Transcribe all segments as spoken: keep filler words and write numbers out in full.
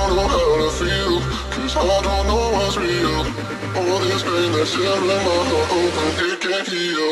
don't know how to feel, cause I don't know what's real. All this pain that's tearing my heart open, it can't heal.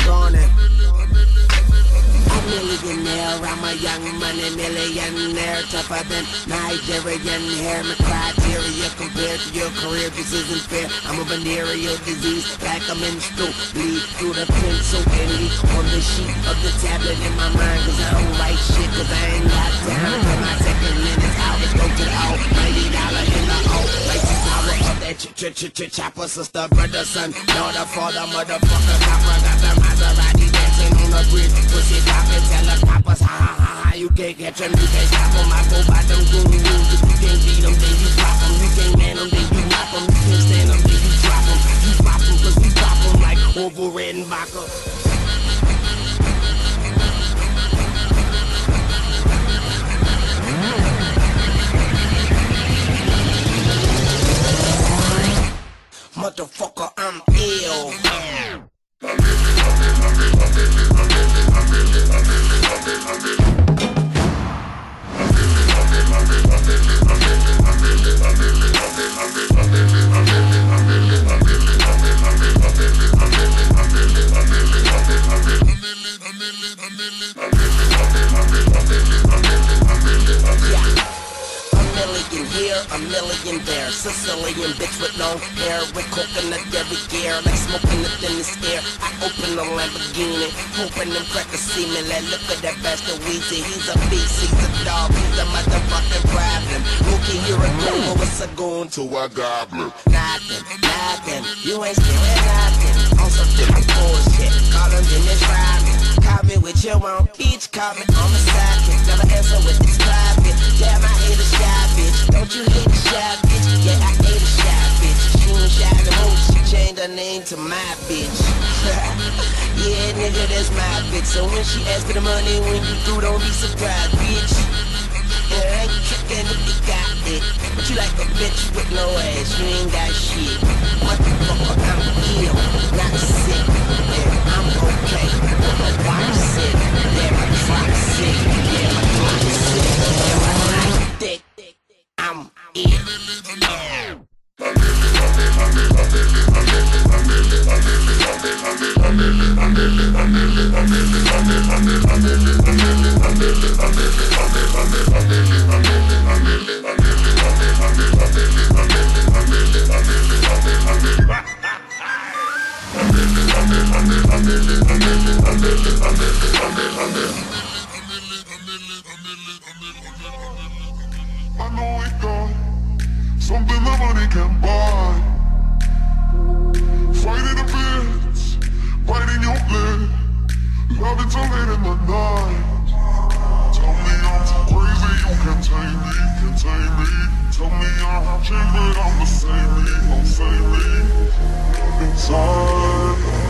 gonna. A millionaire, I'm a young money millionaire, tougher than Nigerian hair. My criteria compared to your career, this isn't fair. I'm a venereal disease, like a menstrual. Bleed through the pencil and leak on the sheet of the tablet in my mind. Cause I don't write shit, cause I ain't got time. For my second minutes, I was go to the almighty dollar in the O. Like the power of that ch-ch-ch-chopper, sister, brother, son, daughter, father, motherfucker, copper. Got the Maserati dancing on the bridge, pussy poppin', tell the coppers, ha ha ha ha. You can't catch them, you can't stop them. I go by them goon rules. If you can't beat them, then you drop them. You can't man them, then you knock them. You can't stand them, then you drop them. You pop them, cause we pop them like Orville Redenbacher. Motherfucker, I'm ill. A million there, Sicilian bitch with long hair, with coconut every gear, like smoking it in this air. I open a Lamborghini, hoping them crackers see me. Like, look at that bastard Weezy, he's a beast, he's a dog, he's a motherfucking problem. Rookie, you're a goon, what's a goon to a goblin? Nothing, nothing, you ain't scared nothing. On some different bullshit, call him Dennis Rodman. Call me with your own beach, call me on the sidekick. Never answer with this private. Damn, I hate a shy bitch. Don't you hate a shy bitch? Yeah, I hate a shy bitch. She ain't shy no more, she changed her name to my bitch. Yeah, nigga, that's my bitch. So when she asks for the money, when you through, don't be surprised, bitch. Yeah, I ain't trickin' if you got it. But you like a bitch with no ass, you ain't got shit. Motherfucker, I'm ill, not sick. Yeah, I'm okay. My wife sick. Yeah, my truck sick. Yeah, my clock sick. Yeah, my life thick. I'm ill. I know we got something that money can buy. Fighting the fence, biting your lip, loving till late in the night. Tell me I'm too crazy, you can tame me, can tame me. Tell me I have changed, but I'm the same me, I'm same me. Inside.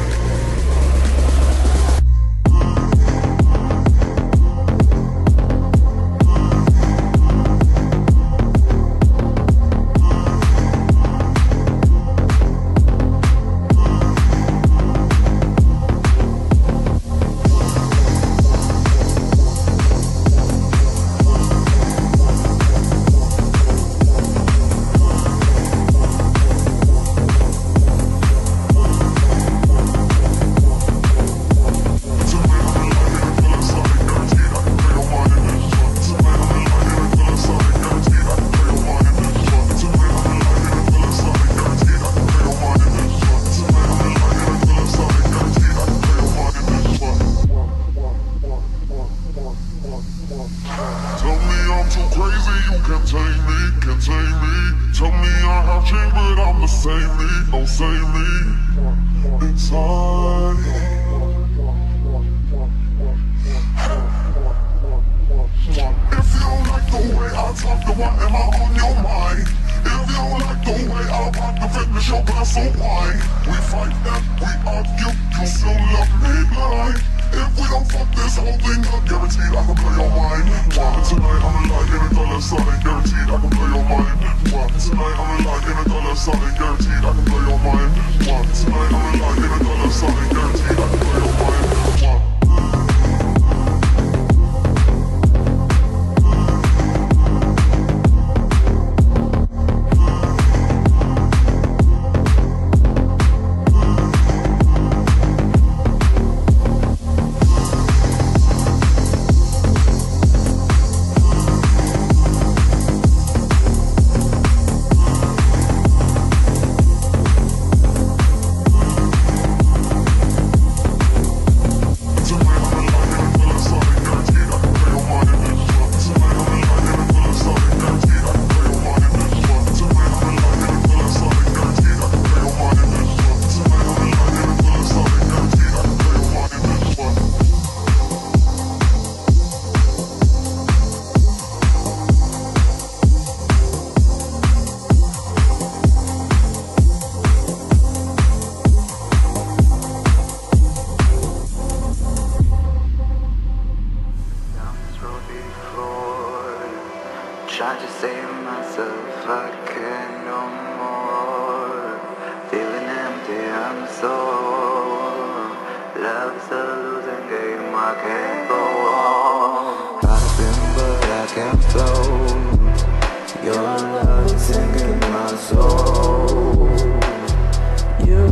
it's a losing game, I can't go on. Try to swim but I can't float. Your love is sinking my soul. You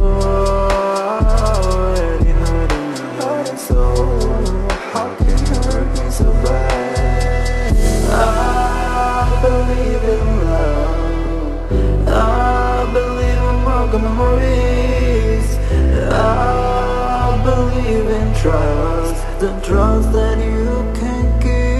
already hurting my heart and soul. How can you hurt me so bad? I believe in love, I believe in broken memories, I believe in trust, the trust that you can't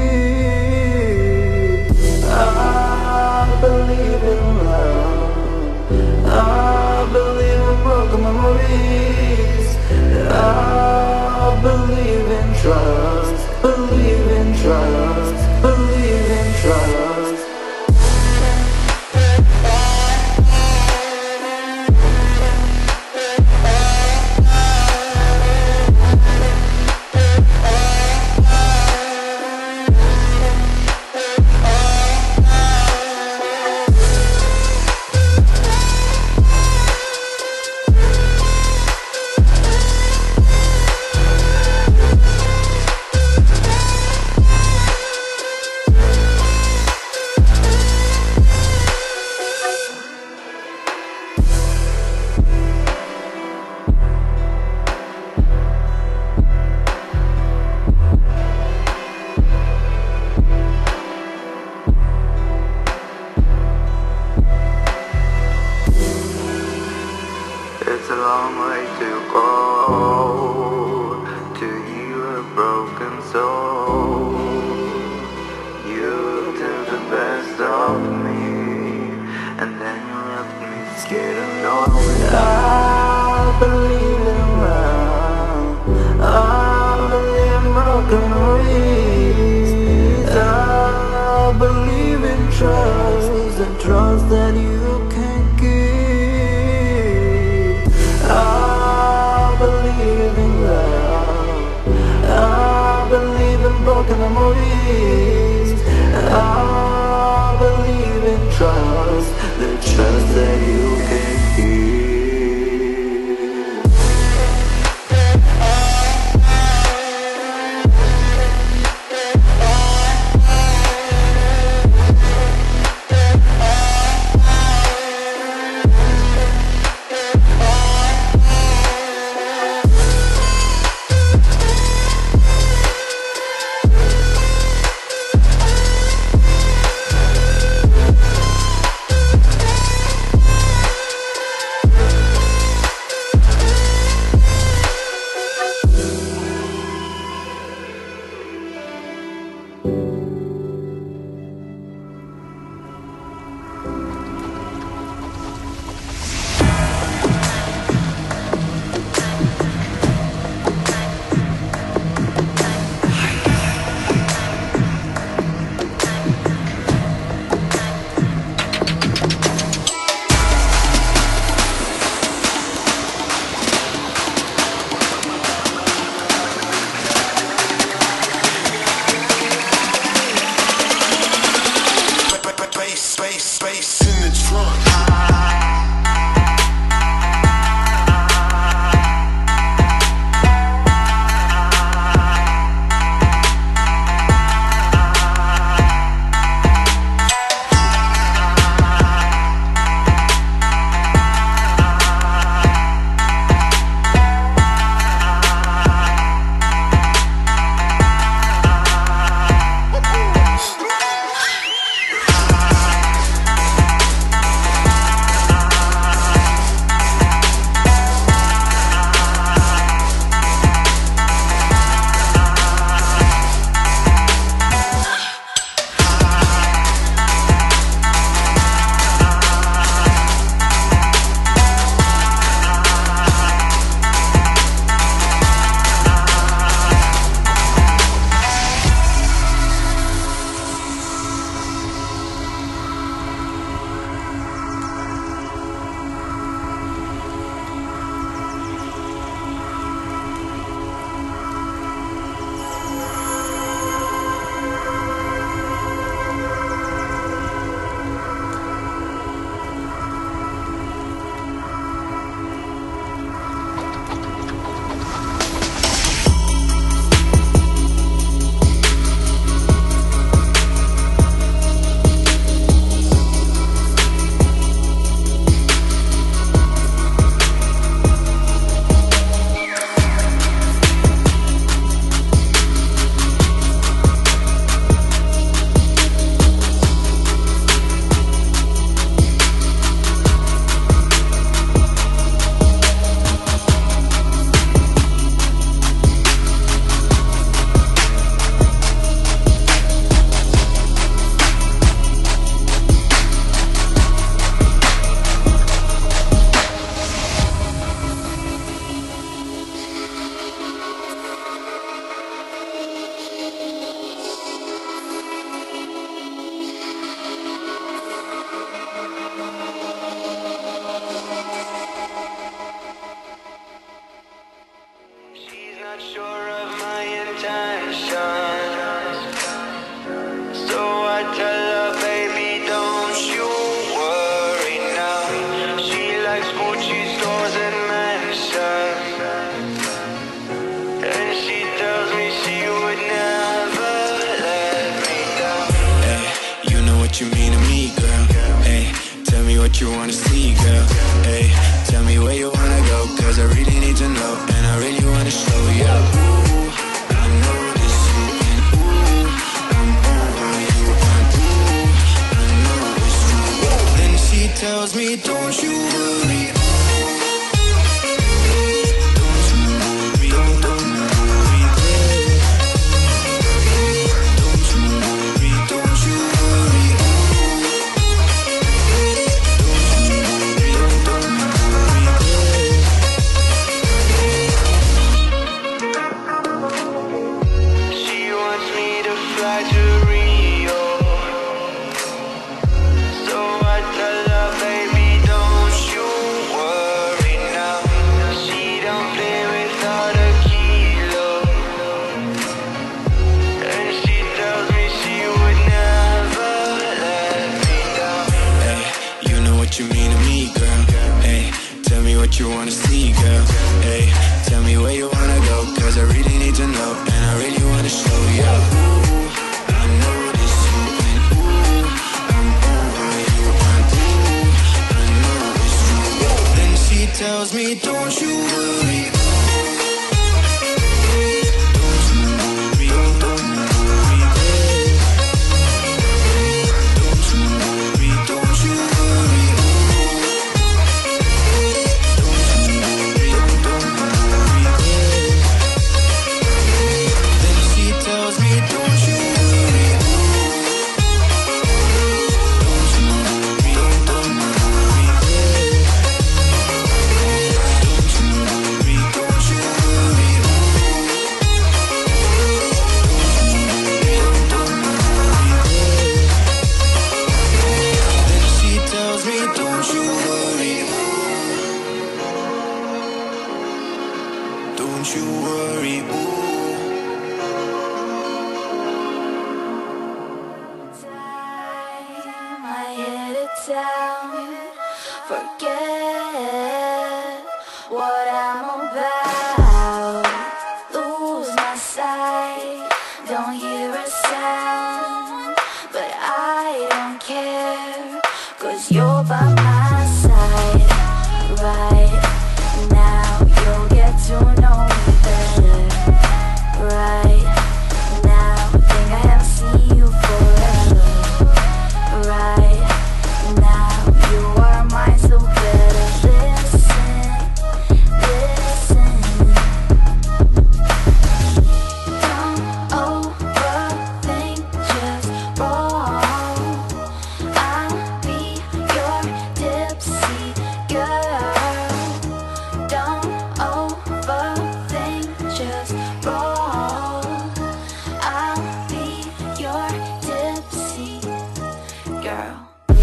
keep. I believe in love, I believe in broken memories, I believe in trust, believe in trust, believe in trust. It's a long way to go to heal a broken soul. You took the best of me, and then you left me scared and lonely. I believe in love, I believe in broken ways, I believe in trust, and trust that you can't give. I believe in love, I believe in broken memories, I believe in trust, the trust that you can keep. not sure of my intentions, so I tell her, baby, don't you worry now. She likes Gucci stores and mansions, and she tells me she would never let me down. Hey, you know what you mean to me, girl. Hey, tell me what you wanna see, girl. Hey, tell me where you wanna go, cause I really need to know, and I really wanna show you. Ooh, I know this you, and ooh, I'm over you, and ooh, I know it's true. Then she tells me, don't you worry. Don't you worry, don't you worry, girl. Don't you worry, don't you worry. She wants me to fly to Rio, so I tell her, baby, don't you worry now. She don't play without a kilo, and she tells me she would never let me down. Hey, you know what you mean to me, girl. Hey, tell me what you wanna see, girl. Hey, tell me where you wanna go, cause I really need to know, and I really wanna show you. Ooh, I know this you, and ooh, I'm over you, and ooh, I know it's true. Then she tells me, don't you worry. Don't you worry, don't you worry, girl. Don't you worry, don't you worry. Don't you worry, don't you worry, girl. Then she tells me, don't you worry. Don't you worry, don't you worry, girl. Don't you worry, don't you worry. Don't you worry, girl. Then she tells me, don't you worry. Don't you worry, ooh. Time I hit a town, forget what I'm about, lose my sight, don't hear a sound, but I don't care, cause you're by my side. Right now you'll get to know me better. Right now, think I haven't seen you forever. Right now, you are mine, so better listen, listen. Don't overthink, just roll. I'll be your tipsy girl. Don't overthink, just roll. I'll be your tipsy girl.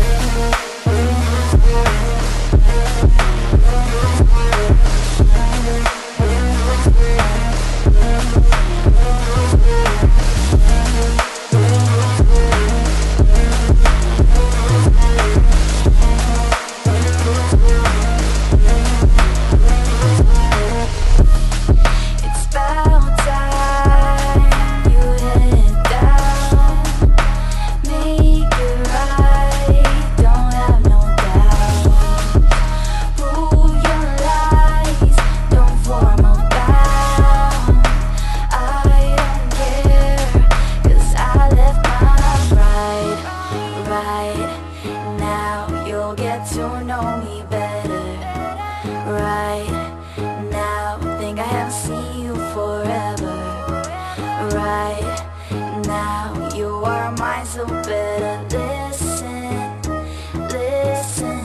It's about time you hit down, make it right, don't have no doubt. Prove your lies, don't form a bound. I don't care, cause I left my ride. Right now you'll get to know me better. Right now, think I haven't seen you forever. Right now, you are mine, so better listen, listen.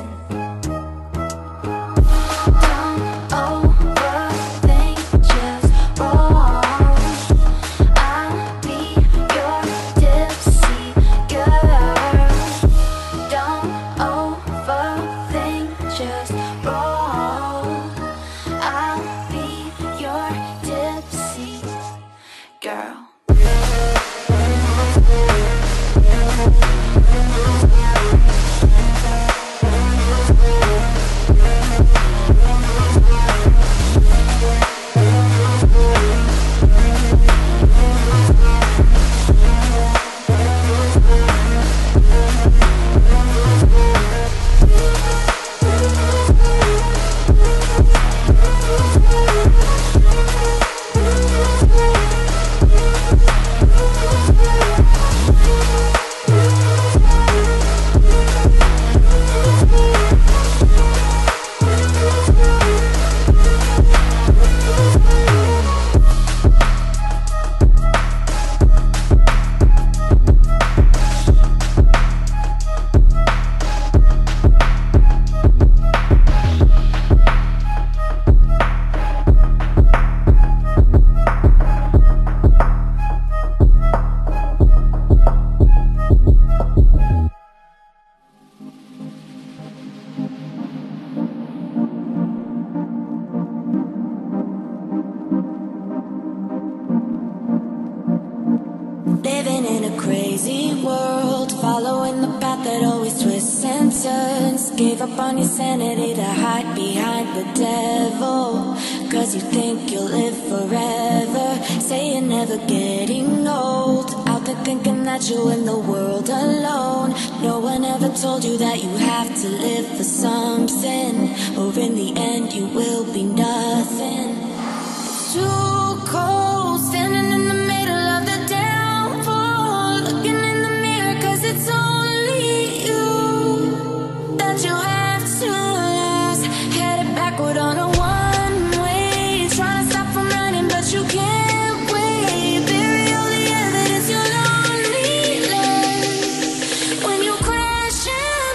Don't overthink, just roll. I'll be your tipsy girl. Don't overthink, just roll. I'll be your tipsy girl. Living in a crazy world, following the path that always twists and turns. Gave up on your sanity to hide behind the devil, cause you think you'll live forever. Say you're never getting old, out there thinking that you're in the world alone. No one ever told you that you have to live for something, or in the end you will be nothing. It's too cold, standing in the middle of the downfall, looking in the mirror cause it's only you that you have to lose. Headed backward on a one-way, trying to stop from running but you can't wait. Bury all the evidence you're lonely when you crash and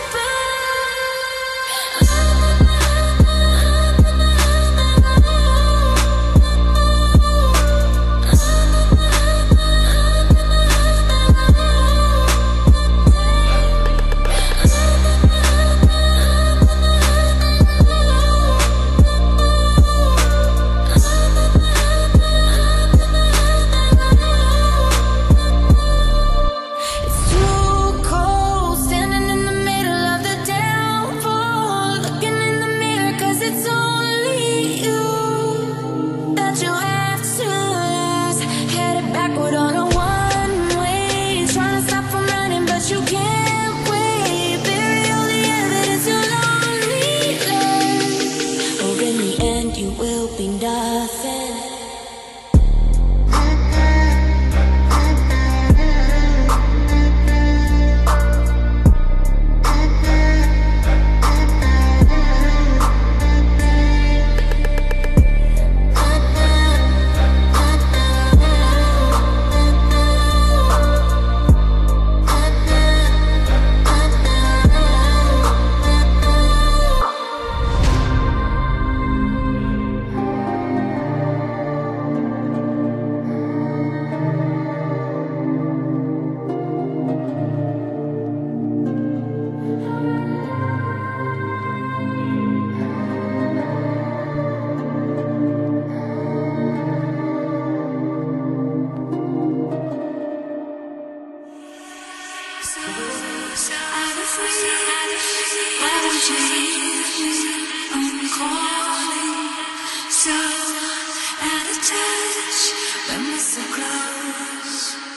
So out of touch when we're so close.